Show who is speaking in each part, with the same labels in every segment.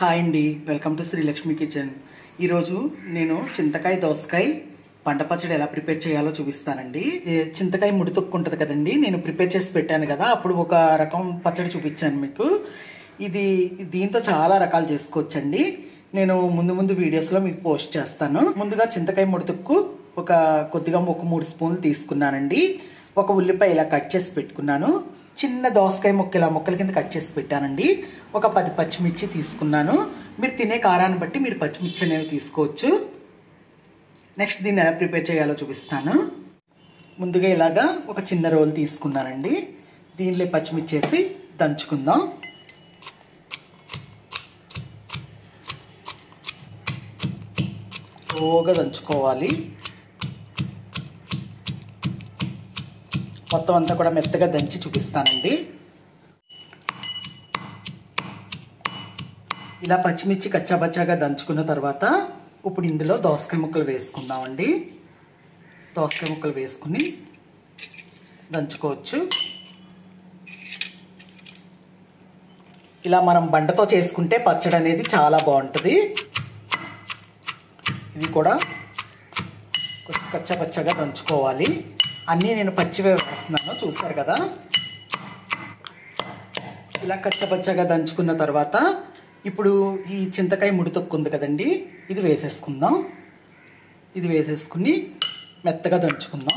Speaker 1: Hi అండి, welcome to Srilakshmi kitchen. ఈరోజు నేను చింతకాయ దోసకాయ పంట పచ్చడి ఎలా ప్రిపేర్ చేయాలో చూపిస్తానండి. చింతకాయ ముడి తొక్కు ఉంటుంది కదండి, నేను ప్రిపేర్ చేసి పెట్టాను కదా, అప్పుడు ఒక రకం పచ్చడి చూపించాను మీకు. దీంతో చాలా రకాలు చేసుకోవచ్చండి. నేను ముందు వీడియోస్లో మీకు పోస్ట్ చేస్తాను. ముందుగా చింతకాయ ముడి తొక్కు కొద్దిగా 3 స్పూన్లు తీసుకున్నానండి. ఒక ఉల్లిపాయ ఇలా కట్ చేసి పెట్టుకున్నాను. చిన్న దోసకాయ ముక్కల కింద కట్ చేసి పెట్టానండి. ఒక 10 పచ్చిమిర్చి తీసుకున్నాను. మీరు తినే కారాన్ని బట్టి మీరు పచ్చిమిర్చి అనేవి తీసుకోవచ్చు. నెక్స్ట్ దీన్ని ఎలా ప్రిపేర్ చేయాలో చూపిస్తాను. ముందుగా ఇలాగా ఒక చిన్న రోల్ తీసుకున్నానండి. దీనిలో పచ్చిమిర్చి వేసి దంచుకుందాం. స్లోగా దంచుకోవాలి. మొత్తం అంతా కూడా మెత్తగా దంచి చూపిస్తానండి. ఇలా పచ్చిమిర్చి కచ్చాబచ్చాగా దంచుకున్న తర్వాత ఇప్పుడు ఇందులో దోసకాయ ముక్కలు వేసుకుందామండి. దోసకాయ ముక్కలు వేసుకుని దంచుకోవచ్చు. ఇలా మనం బండతో చేసుకుంటే పచ్చడి అనేది చాలా బాగుంటుంది. ఇది కూడా కొంచెం కచ్చాబచ్చాగా దంచుకోవాలి. అన్నీ నేను పచ్చివే వేస్తున్నాను, చూసారు కదా. ఇలా కచ్చపచ్చగా దంచుకున్న తర్వాత ఇప్పుడు ఈ చింతకాయ ముడి తొక్కు ఉంది కదండి, ఇది వేసేసుకుందాం. ఇది వేసేసుకుని మెత్తగా దంచుకుందాం.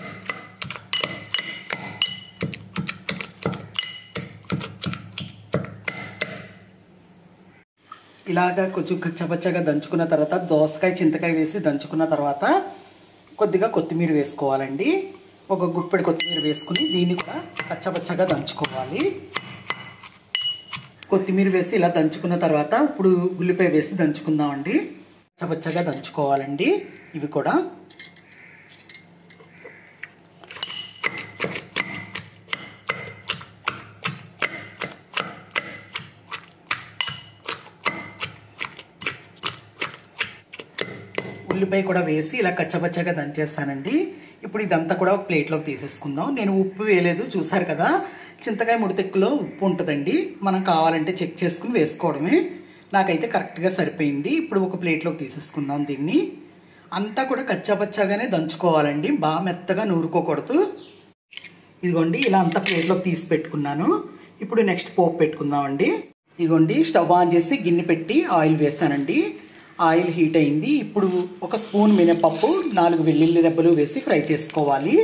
Speaker 1: ఇలాగా కొంచెం కచ్చపచ్చగా దంచుకున్న తర్వాత దోసకాయ చింతకాయ వేసి దంచుకున్న తర్వాత కొద్దిగా కొత్తిమీర వేసుకోవాలండి. ఒక గుప్పెడు కొత్తిమీర వేసుకుని దీన్ని కూడా కచ్చపచ్చగా దంచుకోవాలి. కొత్తిమీర వేసి ఇలా దంచుకున్న తర్వాత ఇప్పుడు ఉల్లిపాయ వేసి దంచుకుందామండి. కచ్చపచ్చగా దంచుకోవాలండి. ఇవి కూడా ఉల్లిపాయ కూడా వేసి ఇలా కచ్చపచ్చగా దంచేస్తానండి. ఇప్పుడు ఇదంతా కూడా ఒక ప్లేట్లోకి తీసేసుకుందాం. నేను ఉప్పు వేయలేదు, చూసారు కదా. చింతకాయ ముడి తొక్కులో ఉప్పు ఉంటుందండి, మనం కావాలంటే చెక్ చేసుకుని వేసుకోవడమే. నాకైతే కరెక్ట్గా సరిపోయింది. ఇప్పుడు ఒక ప్లేట్లోకి తీసేసుకుందాం. దీన్ని అంతా కూడా కచ్చాపచ్చాగానే దంచుకోవాలండి, బాగా మెత్తగా నూరుకోకూడదు. ఇదిగోండి ఇలా అంతా ప్లేట్లోకి తీసి పెట్టుకున్నాను. ఇప్పుడు నెక్స్ట్ పోపు పెట్టుకుందామండి. ఇదిగోండి స్టవ్ ఆన్ చేసి గిన్నె పెట్టి ఆయిల్ వేసానండి. ఆయిల్ హీట్ అయింది. ఇప్పుడు ఒక స్పూన్ మినపప్పు, 4 వెల్లుల్లి రెబ్బలు వేసి ఫ్రై చేసుకోవాలి.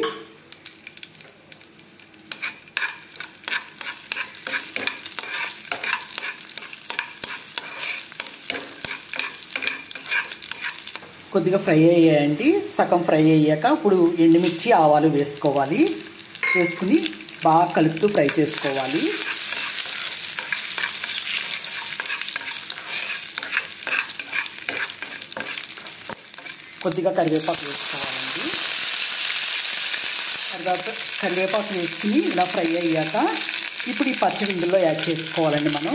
Speaker 1: కొద్దిగా ఫ్రై అయ్యాయండి. సగం ఫ్రై అయ్యాక ఇప్పుడు ఎండుమిర్చి, ఆవాలు వేసుకోవాలి. వేసుకుని బాగా కలుపుతూ ఫ్రై చేసుకోవాలి. కొద్దిగా కరివేపాకు వేసుకోవాలండి. కరివేపాకు వేసుకుని ఇలా ఫ్రై అయ్యాక ఇప్పుడు ఈ పచ్చడి ఇందులో యాడ్ చేసుకోవాలండి. మనం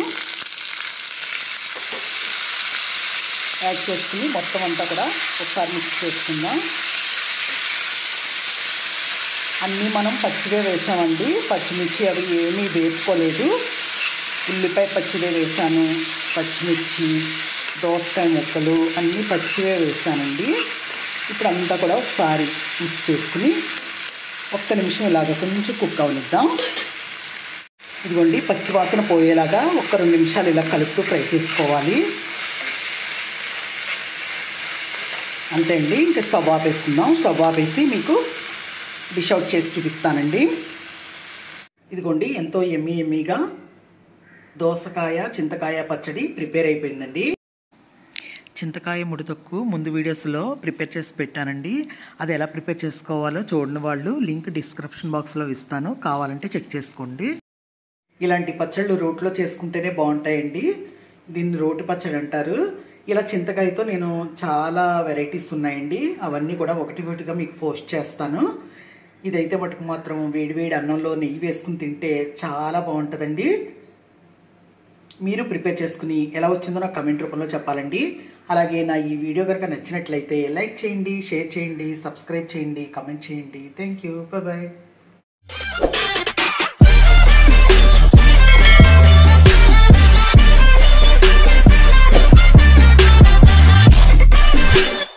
Speaker 1: యాడ్ చేసుకుని మొత్తం అంతా కూడా ఒకసారి మిక్స్ చేసుకుందాం. అన్నీ మనం పచ్చివే వేసామండి. పచ్చిమిర్చి అవి ఏమీ వేసుకోలేదు. ఉల్లిపాయ పచ్చివే వేసాను, పచ్చిమిర్చి, దోసకాయ ముక్కలు అన్నీ పచ్చివే వేసానండి. ఇప్పుడు అంతా కూడా ఒకసారి మిక్స్ చేసుకుని 1 నిమిషం ఇలాగ కొంచెం కుక్ అవనిద్దాం. ఇదిగోండి పచ్చి వాసన పోయేలాగా 1-2 నిమిషాలు ఇలా కలుపుతూ ఫ్రై చేసుకోవాలి. అంతే అండి, ఇంకా స్టవ్ ఆపేసుకుందాం. స్టవ్ ఆపేసి మీకు డిష్ అవుట్ చేసి చూపిస్తానండి. ఇదిగోండి ఎంతో ఎమ్మీగా దోసకాయ చింతకాయ పచ్చడి ప్రిపేర్ అయిపోయిందండి. చింతకాయ ముడి తొక్కు ముందు వీడియోస్లో ప్రిపేర్ చేసి పెట్టానండి. అది ఎలా ప్రిపేర్ చేసుకోవాలో చూడని వాళ్ళు లింక్ డిస్క్రిప్షన్ బాక్స్లో ఇస్తాను, కావాలంటే చెక్ చేసుకోండి. ఇలాంటి పచ్చళ్ళు రోట్లో చేసుకుంటేనే బాగుంటాయండి. దీన్ని రోటి పచ్చడి అంటారు. ఇలా చింతకాయతో నేను చాలా వెరైటీస్ ఉన్నాయండి, అవన్నీ కూడా ఒకటిగా మీకు పోస్ట్ చేస్తాను. ఇదైతే మటుకు మాత్రం వేడివేడి అన్నంలో నెయ్యి వేసుకుని తింటే చాలా బాగుంటుందండి. మీరు ప్రిపేర్ చేసుకుని ఎలా వచ్చిందో నాకు కమెంట్ రూపంలో చెప్పాలండి. అలాగే నా ఈ వీడియో కనుక నచ్చినట్లయితే లైక్ చేయండి, షేర్ చేయండి, సబ్స్క్రైబ్ చేయండి, కమెంట్ చేయండి. Thank you, bye.